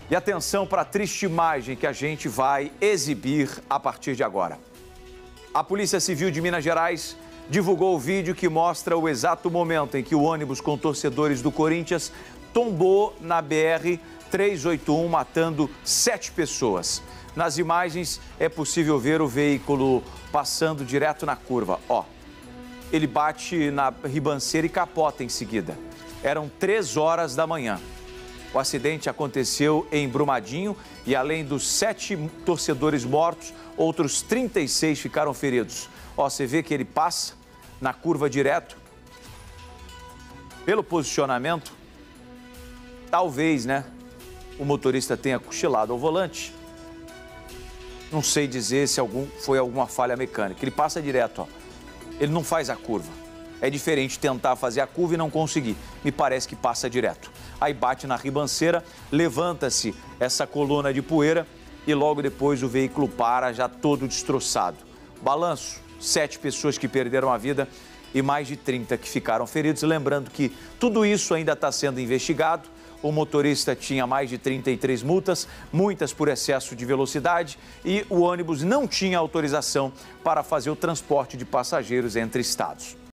E atenção para a triste imagem que a gente vai exibir a partir de agora. A Polícia Civil de Minas Gerais divulgou o vídeo que mostra o exato momento em que o ônibus com torcedores do Corinthians tombou na BR-381, matando 7 pessoas. Nas imagens é possível ver o veículo passando direto na curva. Ó, ele bate na ribanceira e capota em seguida. Eram 3 horas da manhã. O acidente aconteceu em Brumadinho e, além dos 7 torcedores mortos, outros 36 ficaram feridos. Ó, você vê que ele passa na curva direto. Pelo posicionamento, talvez, né, o motorista tenha cochilado ao volante. Não sei dizer se foi alguma falha mecânica. Ele passa direto, ó. Ele não faz a curva. É diferente tentar fazer a curva e não conseguir. Me parece que passa direto. Aí bate na ribanceira, levanta-se essa coluna de poeira e logo depois o veículo para já todo destroçado. Balanço, 7 pessoas que perderam a vida e mais de 30 que ficaram feridos. Lembrando que tudo isso ainda está sendo investigado. O motorista tinha mais de 33 multas, muitas por excesso de velocidade, e o ônibus não tinha autorização para fazer o transporte de passageiros entre estados.